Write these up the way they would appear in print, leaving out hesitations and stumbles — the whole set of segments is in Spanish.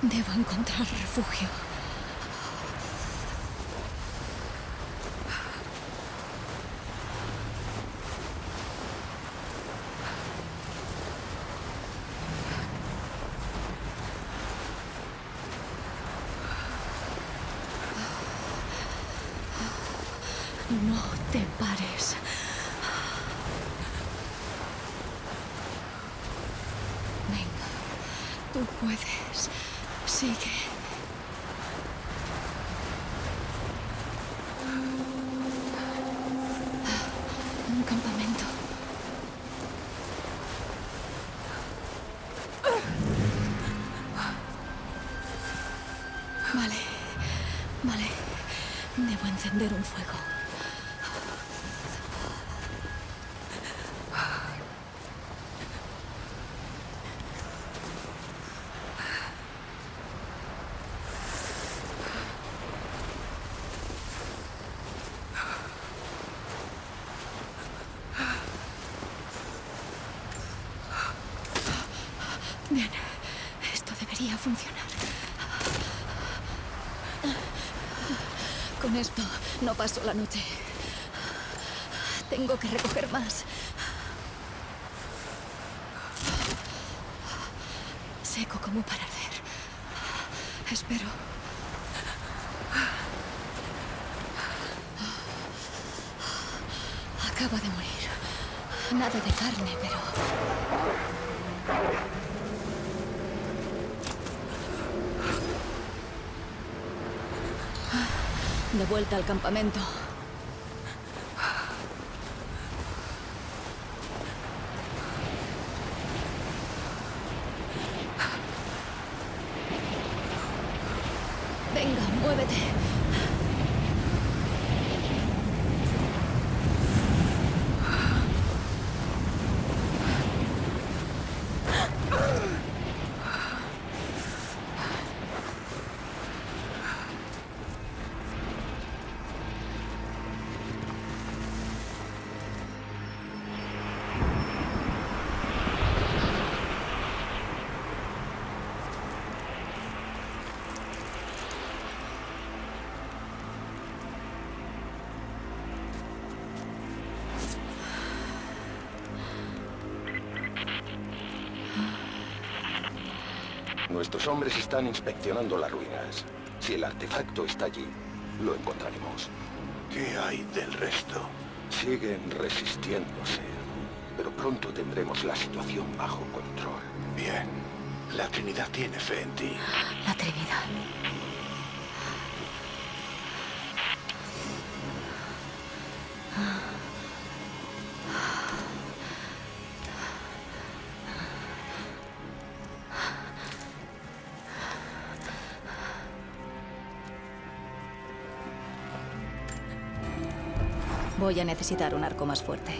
Debo encontrar refugio. No te pares. Venga, tú puedes. Sigue. Un campamento. Vale, vale. Debo encender un fuego. Bien, esto debería funcionar. Con esto no paso la noche. Tengo que recoger más. Seco como para arder. Espero. Acaba de morir. Nada de carne, pero... De vuelta al campamento. Venga, muévete. Nuestros hombres están inspeccionando las ruinas. Si el artefacto está allí, lo encontraremos. ¿Qué hay del resto? Siguen resistiéndose, pero pronto tendremos la situación bajo control. Bien. La Trinidad tiene fe en ti. La Trinidad. Voy a necesitar un arco más fuerte.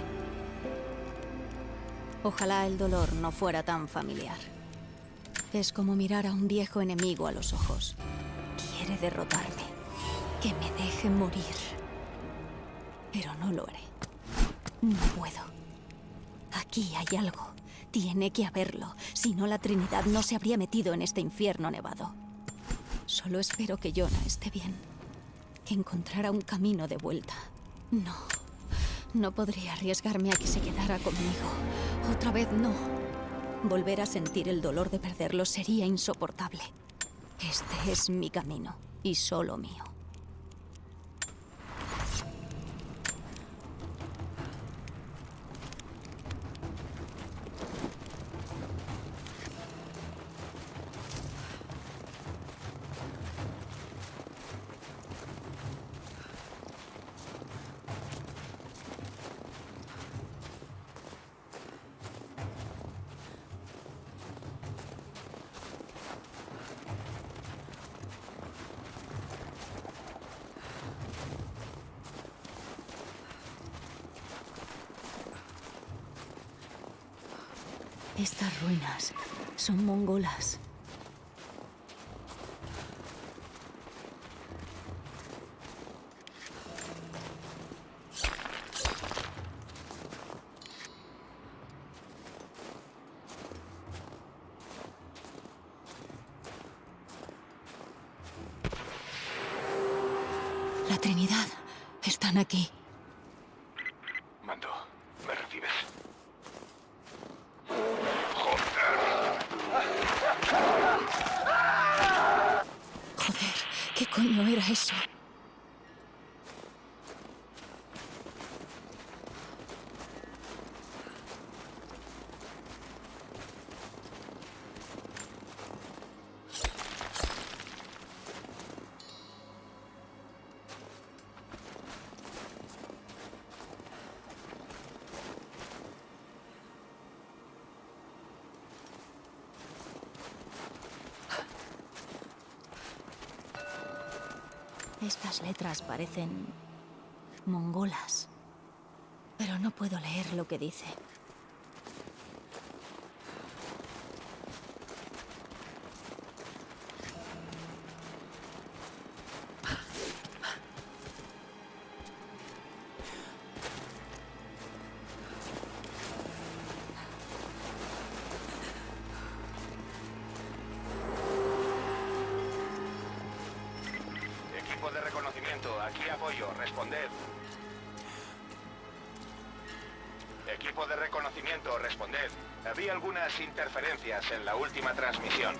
Ojalá el dolor no fuera tan familiar. Es como mirar a un viejo enemigo a los ojos. Quiere derrotarme. Que me deje morir. Pero no lo haré. No puedo. Aquí hay algo. Tiene que haberlo. Si no, la Trinidad no se habría metido en este infierno nevado. Solo espero que Jonah esté bien. Que encontrara un camino de vuelta. No. No podría arriesgarme a que se quedara conmigo. Otra vez no. Volver a sentir el dolor de perderlo sería insoportable. Este es mi camino. Y solo mío. Estas ruinas son mongolas. Trinidad, están aquí. Mando, ¿me recibes? Joder, ¿qué coño era eso? Estas letras parecen mongolas, pero no puedo leer lo que dice. Equipo de reconocimiento, aquí apoyo, responded. Equipo de reconocimiento, responded. Había algunas interferencias en la última transmisión.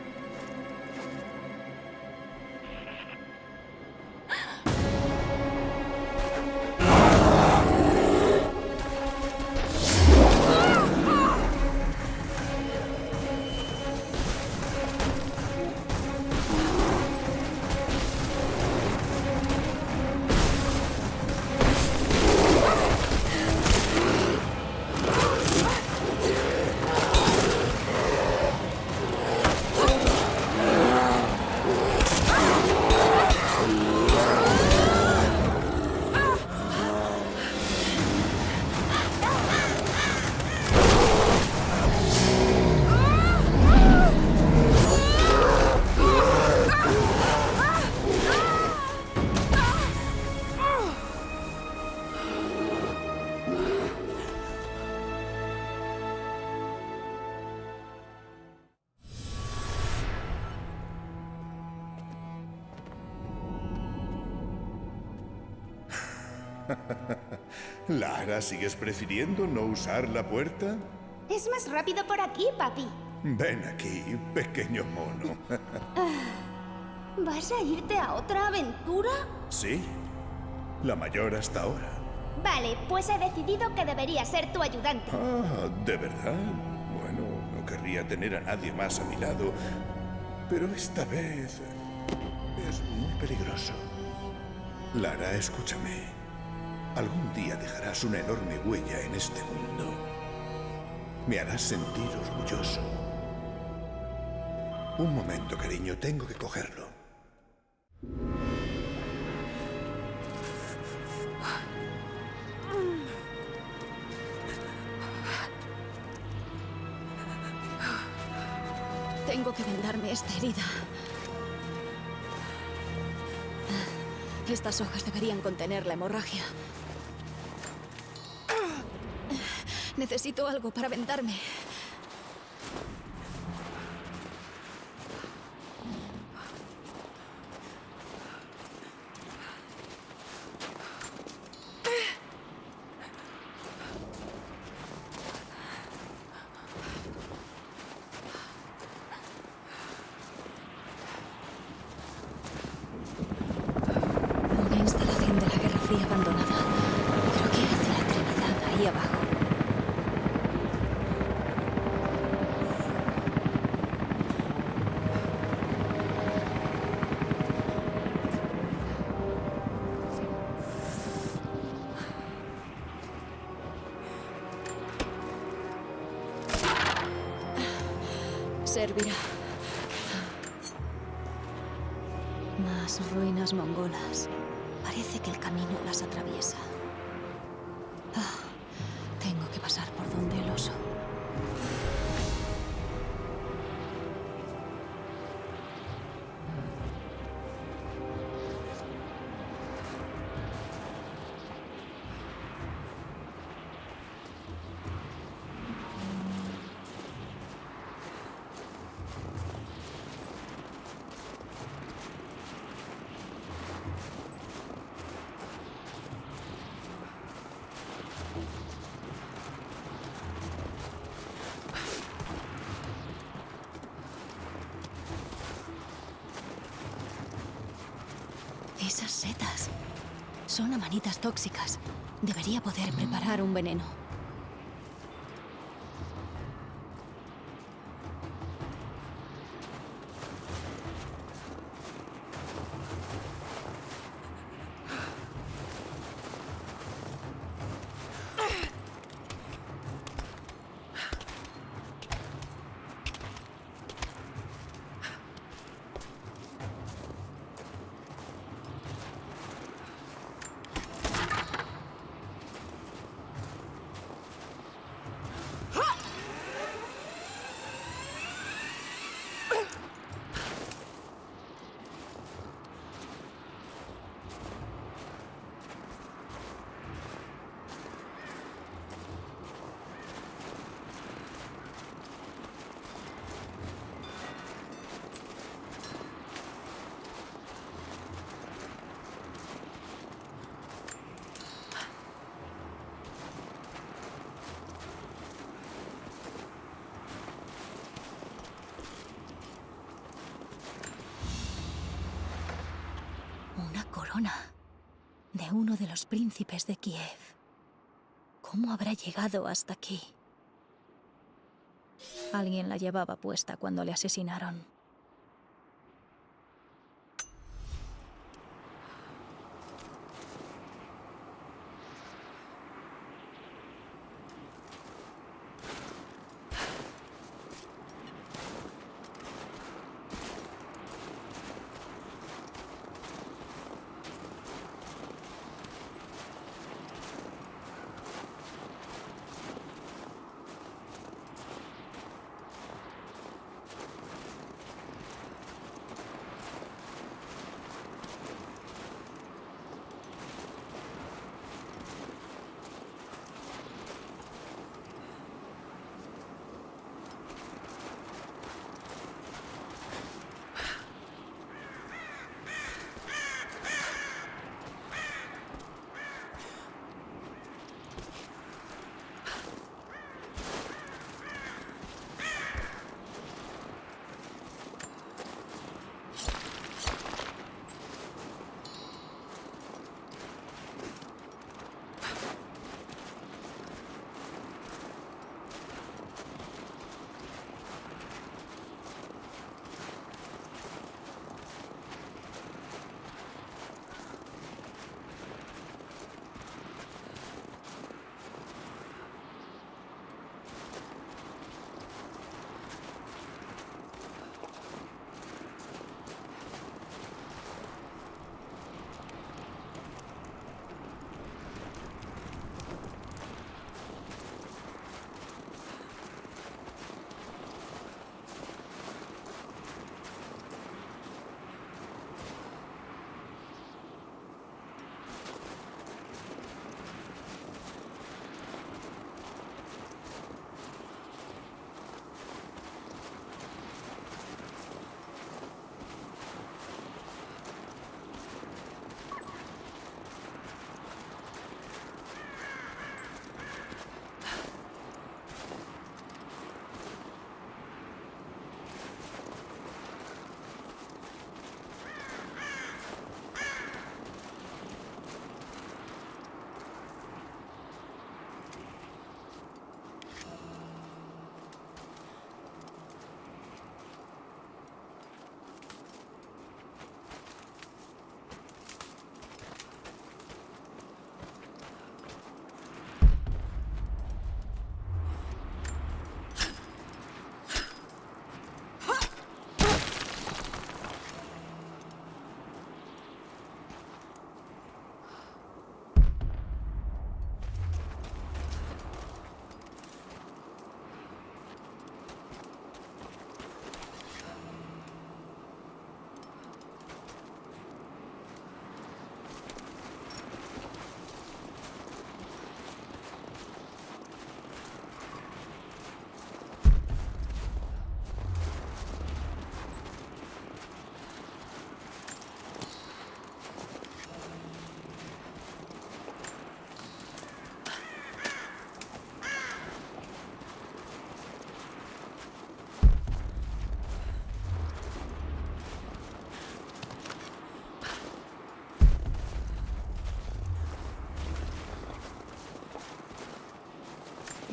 Lara, ¿sigues prefiriendo no usar la puerta? Es más rápido por aquí, papi. Ven aquí, pequeño mono. ¿Vas a irte a otra aventura? Sí, la mayor hasta ahora. Vale, pues he decidido que debería ser tu ayudante. Ah, ¿de verdad? Bueno, no querría tener a nadie más a mi lado, pero esta vez es muy peligroso. Lara, escúchame. Algún día dejarás una enorme huella en este mundo. Me harás sentir orgulloso. Un momento, cariño, tengo que cogerlo. Tengo que vendarme esta herida. Estas hojas deberían contener la hemorragia. Necesito algo para vendarme. Una instalación de la Guerra Fría abandonada. ¿Pero qué hace la Trinidad ahí abajo? Servirá. Más ruinas mongolas. Parece que el camino las atraviesa. Ah, tengo que pasar por donde el oso. Esas setas son amanitas tóxicas. Debería poder preparar un veneno. Una corona de uno de los príncipes de Kiev. ¿Cómo habrá llegado hasta aquí? Alguien la llevaba puesta cuando le asesinaron.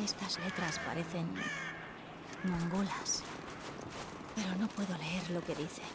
Estas letras parecen mongolas, pero no puedo leer lo que dice.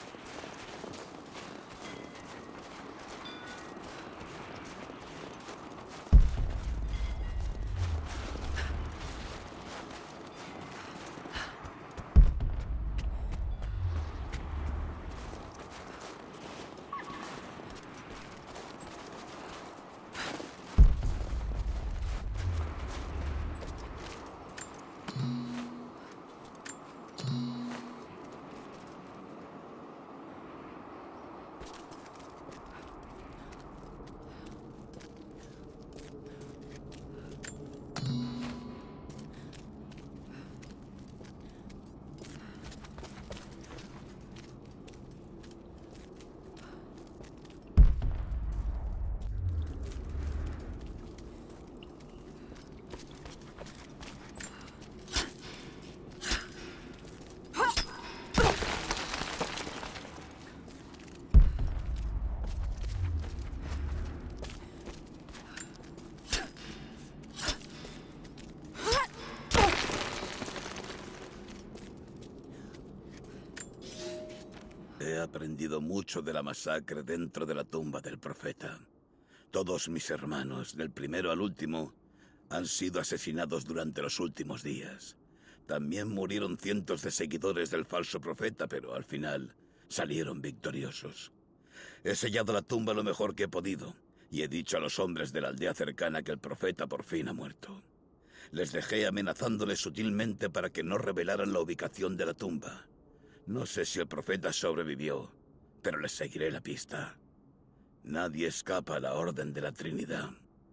He aprendido mucho de la masacre dentro de la tumba del profeta. Todos mis hermanos, del primero al último, han sido asesinados durante los últimos días. También murieron cientos de seguidores del falso profeta, pero al final salieron victoriosos. He sellado la tumba lo mejor que he podido y he dicho a los hombres de la aldea cercana que el profeta por fin ha muerto. Les dejé amenazándoles sutilmente para que no revelaran la ubicación de la tumba. No sé si el profeta sobrevivió, pero les seguiré la pista. Nadie escapa a la Orden de la Trinidad.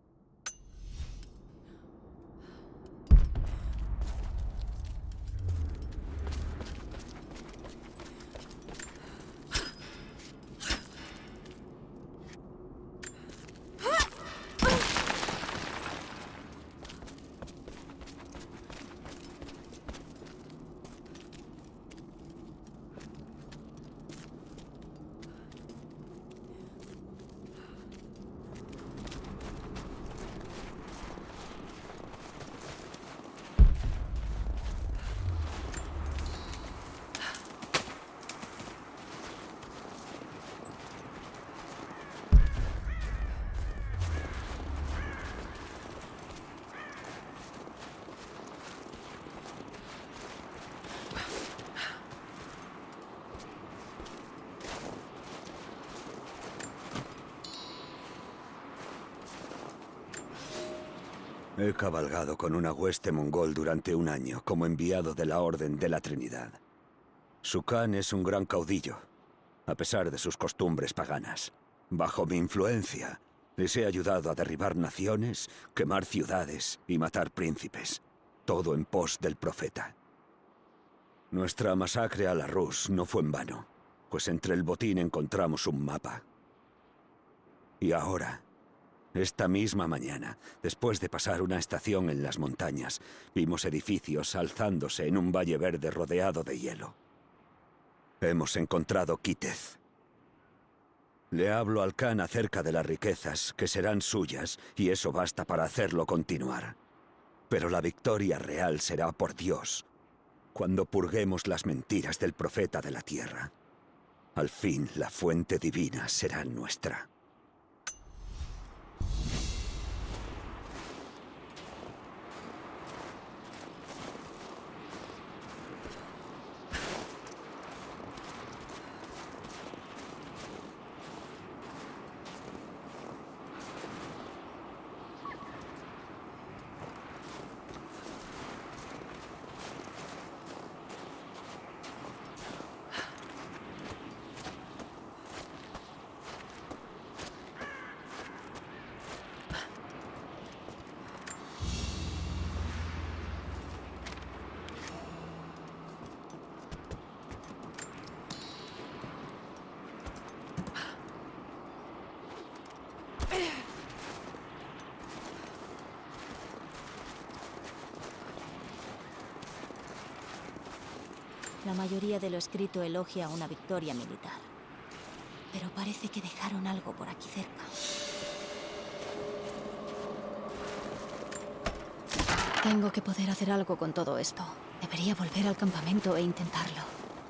He cabalgado con una hueste mongol durante un año como enviado de la Orden de la Trinidad. Su Khan es un gran caudillo, a pesar de sus costumbres paganas. Bajo mi influencia, les he ayudado a derribar naciones, quemar ciudades y matar príncipes. Todo en pos del profeta. Nuestra masacre a la Rus no fue en vano, pues entre el botín encontramos un mapa. Y ahora, esta misma mañana, después de pasar una estación en las montañas, vimos edificios alzándose en un valle verde rodeado de hielo. Hemos encontrado Kitez. Le hablo al Khan acerca de las riquezas que serán suyas, y eso basta para hacerlo continuar. Pero la victoria real será por Dios, cuando purguemos las mentiras del profeta de la tierra. Al fin, la fuente divina será nuestra. La mayoría de lo escrito elogia una victoria militar. Pero parece que dejaron algo por aquí cerca. Tengo que poder hacer algo con todo esto. Debería volver al campamento e intentarlo.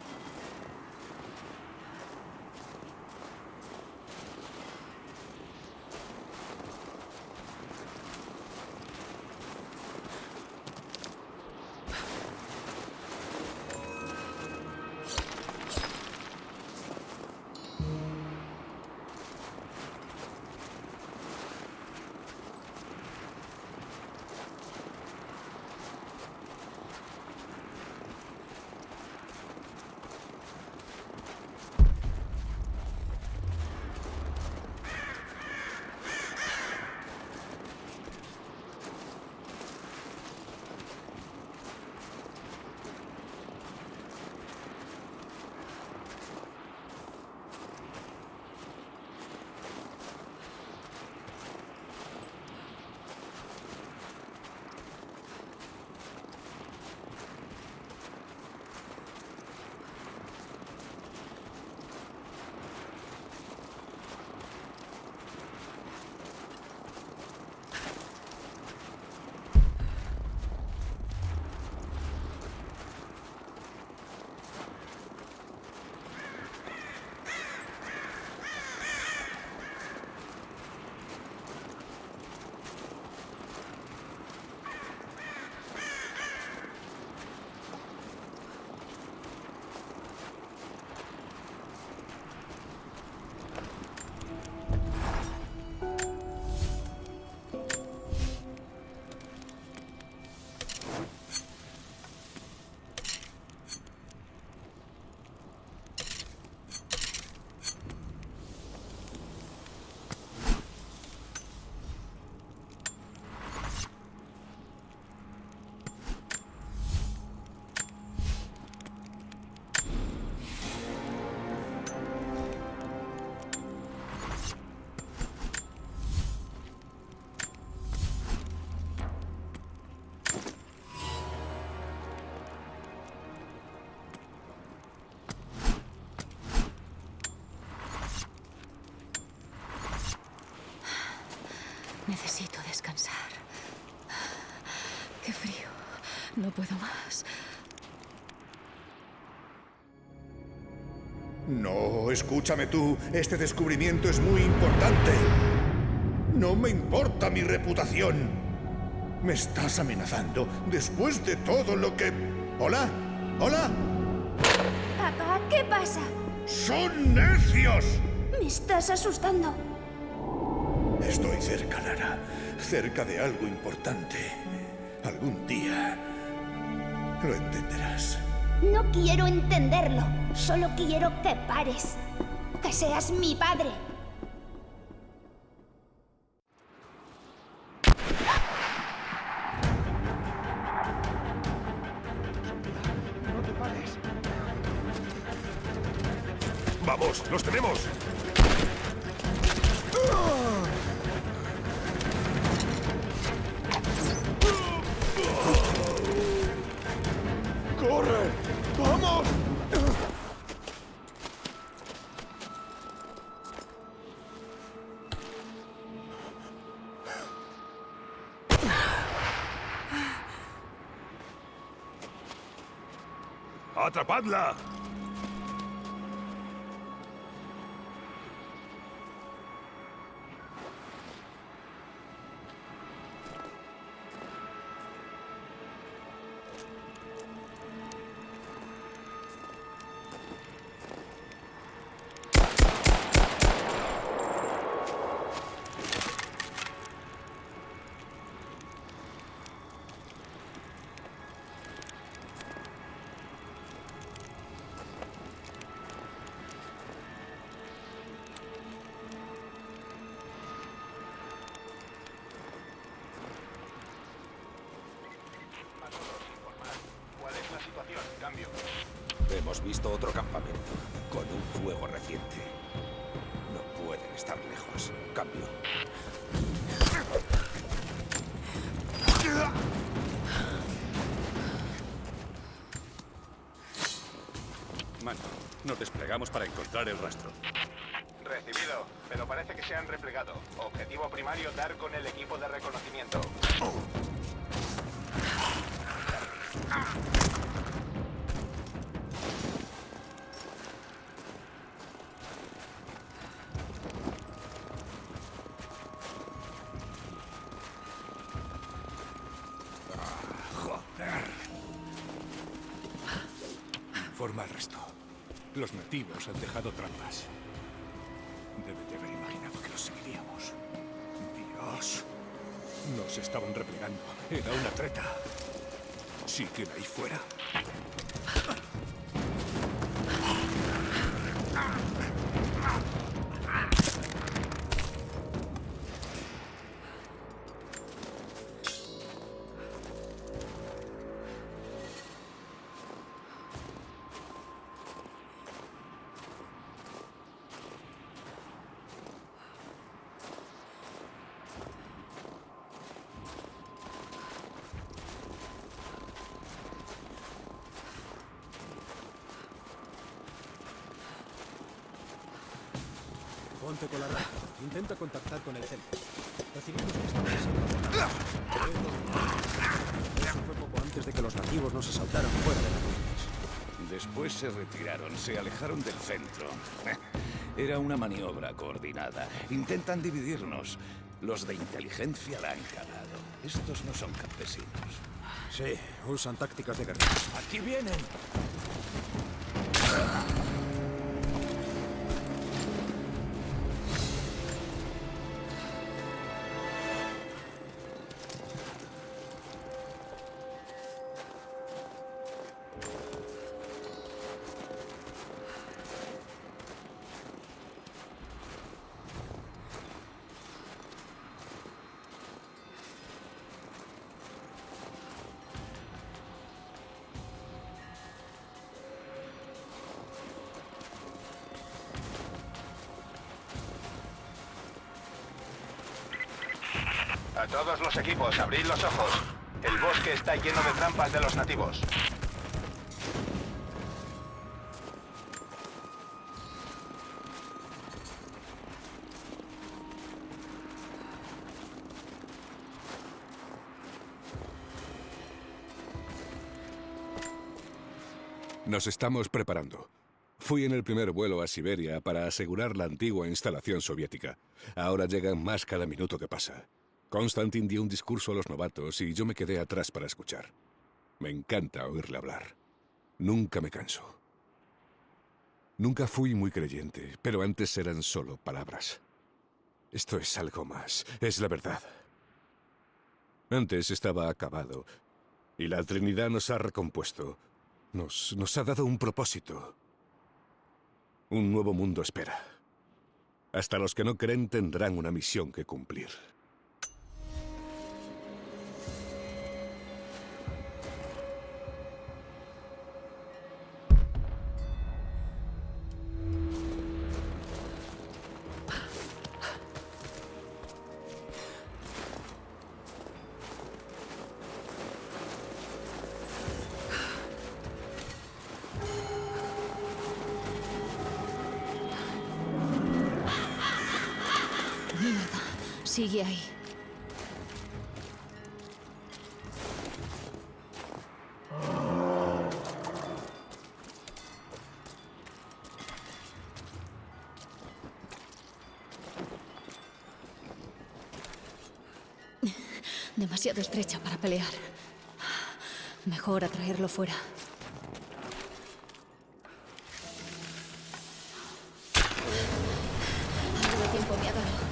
Necesito descansar. Qué frío. No puedo más. No, escúchame tú. Este descubrimiento es muy importante. No me importa mi reputación. Me estás amenazando después de todo lo que... ¿Hola? ¿Hola? Papá, ¿qué pasa? ¡Son necios! Me estás asustando. Estoy cerca, Lara. Cerca de algo importante. Algún día lo entenderás. No quiero entenderlo. Solo quiero que pares. Que seas mi padre. No te pares. ¡Vamos! ¡Los tenemos! ¡Corre! ¡Vamos! ¡Atrapadla! Cambio. Hemos visto otro campamento, con un fuego reciente. No pueden estar lejos. Cambio. Mando, nos desplegamos para encontrar el rastro. Recibido, pero parece que se han replegado. Objetivo primario, dar con el equipo de reconocimiento. informa al resto. Los nativos han dejado trampas. Deben de haber imaginado que los seguiríamos. Dios. Nos estaban replegando. Era una treta. ¿Siguen ahí fuera? Ponte con la rata. Intenta contactar con el centro. Recibimos que estaban siendo atacados. Eso fue poco antes de que los nativos nos asaltaran fuera de las ruinas. Después se retiraron, se alejaron del centro. Era una maniobra coordinada. Intentan dividirnos. Los de inteligencia la han cagado. Estos no son campesinos. Sí, usan tácticas de guerra. ¡Aquí vienen! A todos los equipos, abrid los ojos. El bosque está lleno de trampas de los nativos. Nos estamos preparando. Fui en el primer vuelo a Siberia para asegurar la antigua instalación soviética. Ahora llegan más cada minuto que pasa. Konstantin dio un discurso a los novatos y yo me quedé atrás para escuchar. Me encanta oírle hablar. Nunca me canso. Nunca fui muy creyente, pero antes eran solo palabras. Esto es algo más, es la verdad. Antes estaba acabado, y la Trinidad nos ha recompuesto. Nos ha dado un propósito. Un nuevo mundo espera. Hasta los que no creen tendrán una misión que cumplir. Sigue ahí. Demasiado estrecha para pelear. Mejor atraerlo fuera. Algo de tiempo me ha dado.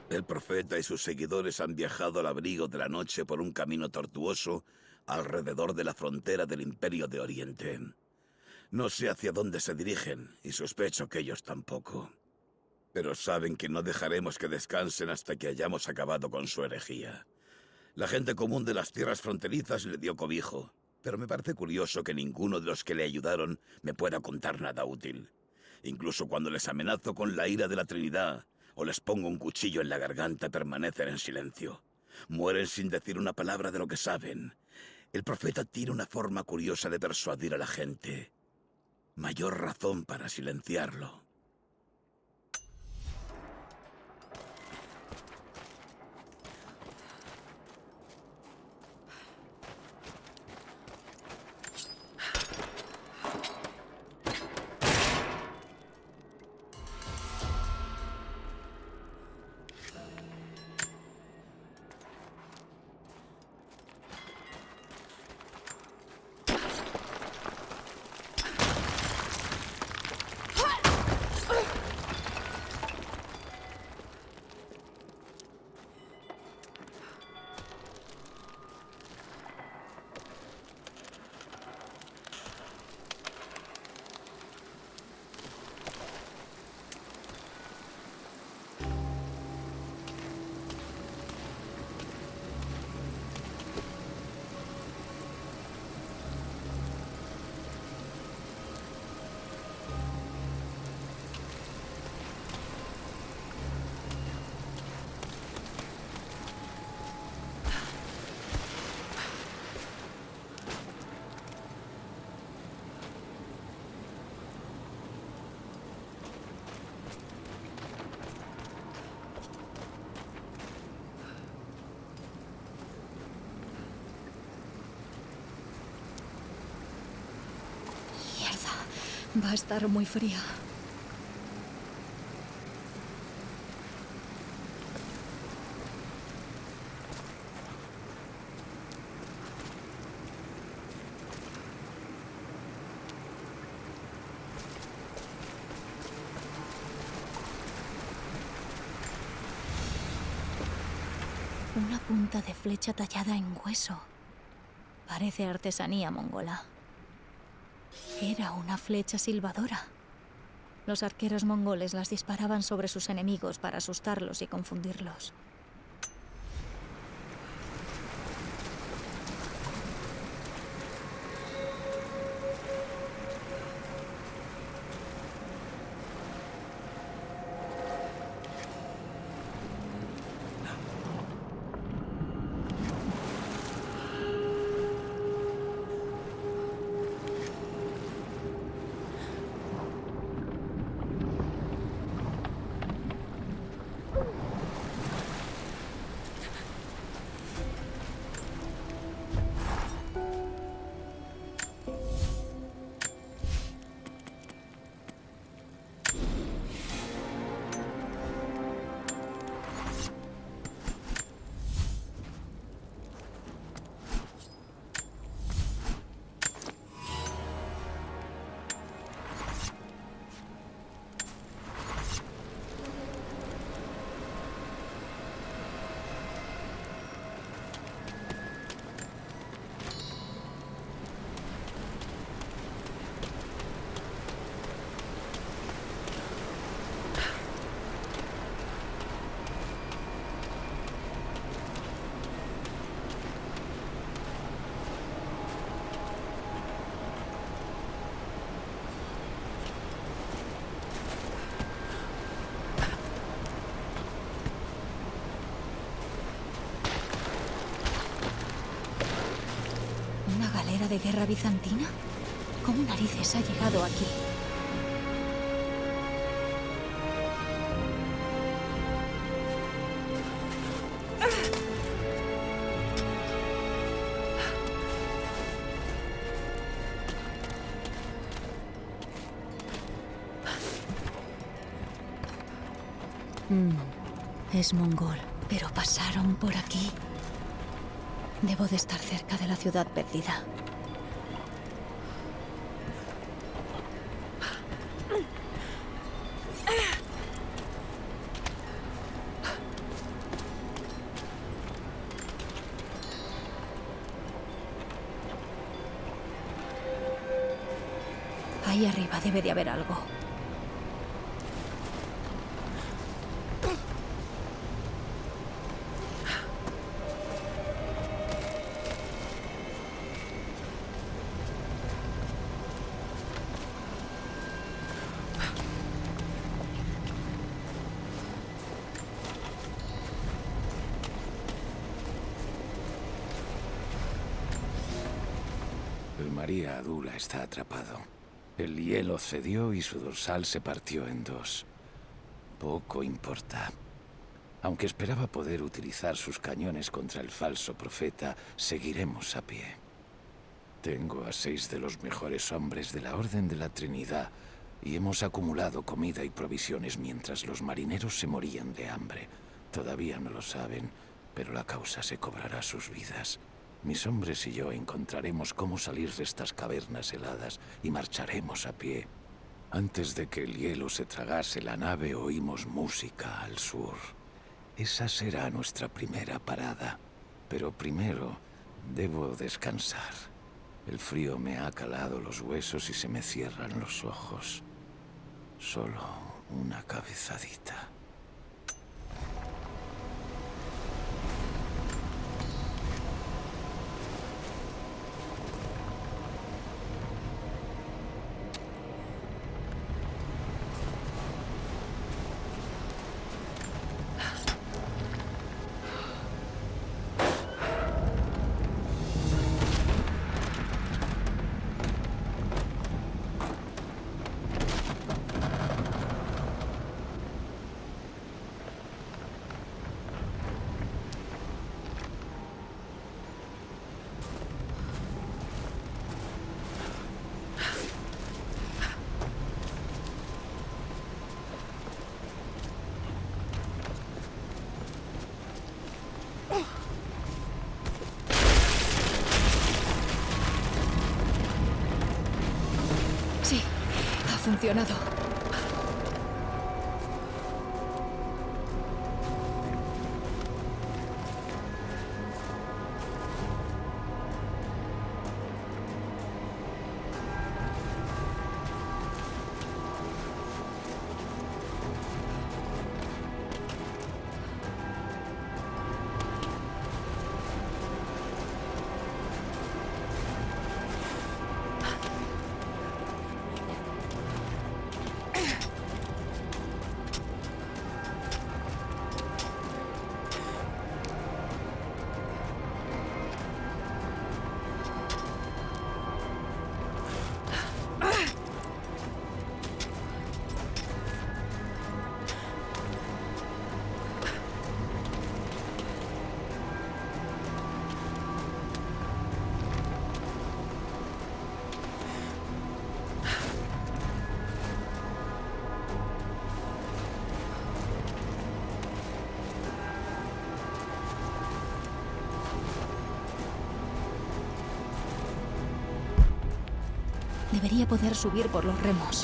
El profeta y sus seguidores han viajado al abrigo de la noche por un camino tortuoso alrededor de la frontera del Imperio de Oriente. No sé hacia dónde se dirigen, y sospecho que ellos tampoco. Pero saben que no dejaremos que descansen hasta que hayamos acabado con su herejía. La gente común de las tierras fronterizas le dio cobijo, pero me parece curioso que ninguno de los que le ayudaron me pueda contar nada útil. Incluso cuando les amenazo con la ira de la Trinidad o les pongo un cuchillo en la garganta, permanecen en silencio. Mueren sin decir una palabra de lo que saben. El profeta tiene una forma curiosa de persuadir a la gente. Mayor razón para silenciarlo. Va a estar muy fría. Una punta de flecha tallada en hueso. Parece artesanía mongola. Era una flecha silbadora. Los arqueros mongoles las disparaban sobre sus enemigos para asustarlos y confundirlos. ¿De guerra bizantina? ¿Cómo narices ha llegado aquí? Es mongol, pero pasaron por aquí. Debo de estar cerca de la ciudad perdida. Ahí arriba debe de haber algo. El María Adula está atrapado. El hielo cedió y su dorsal se partió en dos. Poco importa. Aunque esperaba poder utilizar sus cañones contra el falso profeta, seguiremos a pie. Tengo a 6 de los mejores hombres de la Orden de la Trinidad y hemos acumulado comida y provisiones mientras los marineros se morían de hambre. Todavía no lo saben, pero la causa se cobrará sus vidas. Mis hombres y yo encontraremos cómo salir de estas cavernas heladas y marcharemos a pie. Antes de que el hielo se tragase la nave, oímos música al sur. Esa será nuestra primera parada. Pero primero debo descansar. El frío me ha calado los huesos y se me cierran los ojos. Solo una cabezadita. Sí, ha funcionado. Debería poder subir por los remos.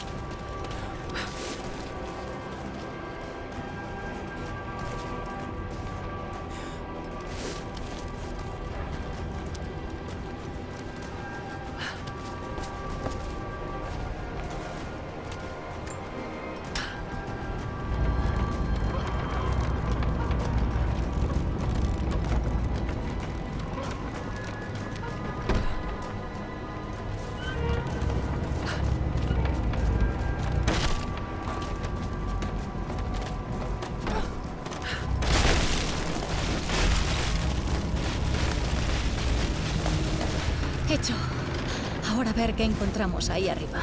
Hecho. Ahora a ver qué encontramos ahí arriba.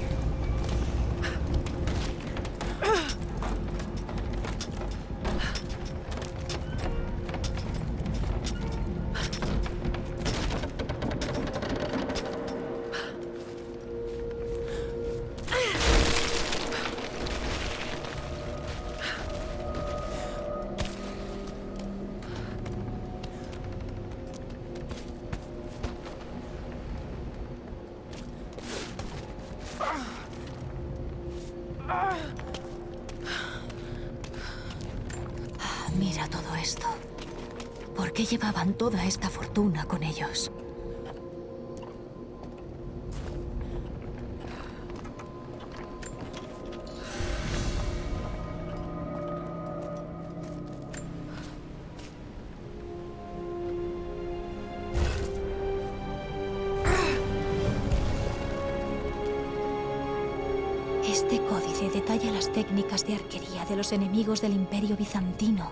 Mira todo esto. ¿Por qué llevaban toda esta fortuna con ellos? técnicas de arquería de los enemigos del Imperio Bizantino.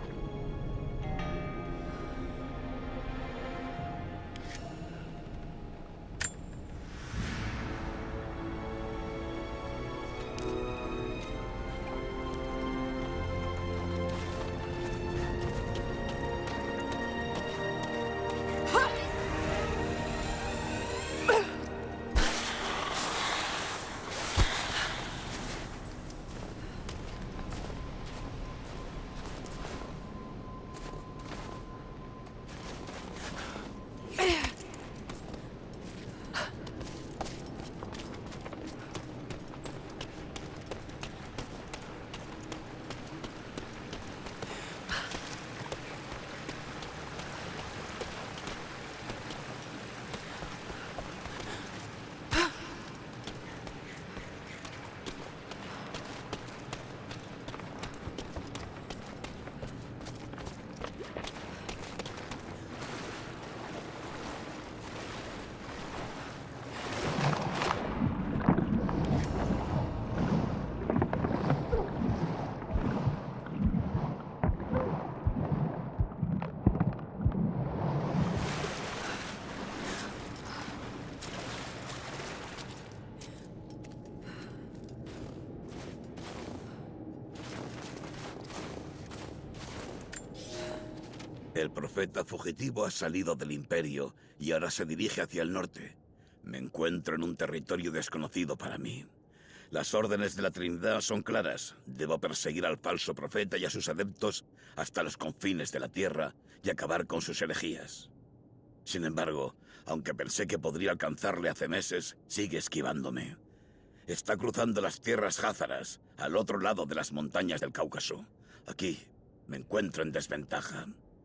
El profeta fugitivo ha salido del Imperio y ahora se dirige hacia el norte. Me encuentro en un territorio desconocido para mí. Las órdenes de la Trinidad son claras. Debo perseguir al falso profeta y a sus adeptos hasta los confines de la tierra y acabar con sus herejías. Sin embargo, aunque pensé que podría alcanzarle hace meses, sigue esquivándome. Está cruzando las tierras házaras, al otro lado de las montañas del Cáucaso. Aquí me encuentro en desventaja.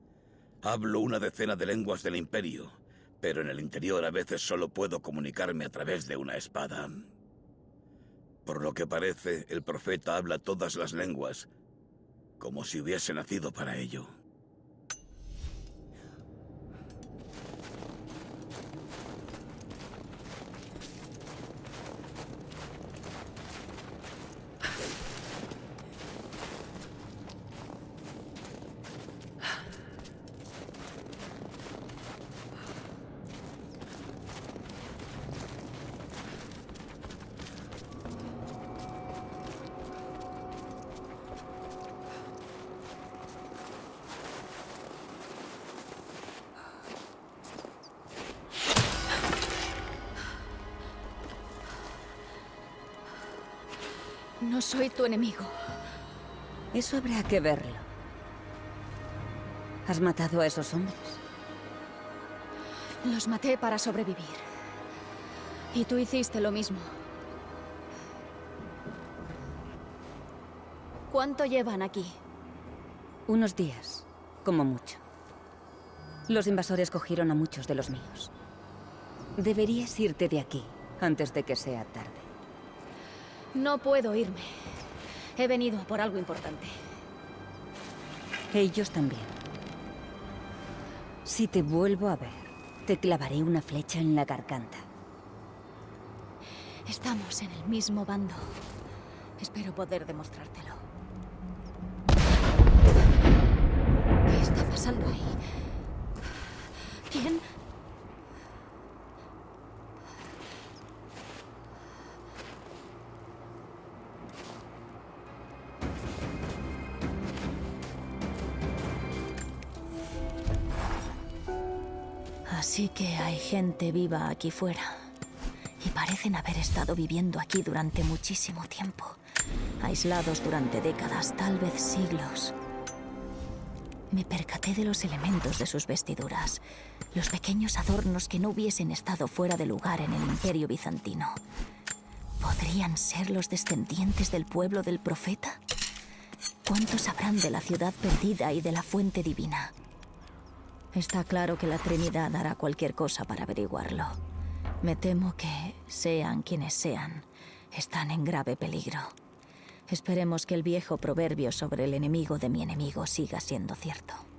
Hablo una decena de lenguas del Imperio, pero en el interior a veces solo puedo comunicarme a través de una espada. Por lo que parece, el profeta habla todas las lenguas, como si hubiese nacido para ello. No soy tu enemigo. Eso habrá que verlo. ¿Has matado a esos hombres? Los maté para sobrevivir. Y tú hiciste lo mismo. ¿Cuánto llevan aquí? Unos días, como mucho. Los invasores cogieron a muchos de los míos. Deberías irte de aquí antes de que sea tarde. No puedo irme. He venido por algo importante. Ellos también. Si te vuelvo a ver, te clavaré una flecha en la garganta. Estamos en el mismo bando. Espero poder demostrártelo. ¿Qué está pasando ahí? ¿Quién? Así que hay gente viva aquí fuera. Y parecen haber estado viviendo aquí durante muchísimo tiempo. Aislados durante décadas, tal vez siglos. Me percaté de los elementos de sus vestiduras. Los pequeños adornos que no hubiesen estado fuera de lugar en el Imperio Bizantino. ¿Podrían ser los descendientes del pueblo del profeta? ¿Cuántos sabrán de la ciudad perdida y de la fuente divina? Está claro que la Trinidad hará cualquier cosa para averiguarlo. Me temo que, sean quienes sean, están en grave peligro. Esperemos que el viejo proverbio sobre el enemigo de mi enemigo siga siendo cierto.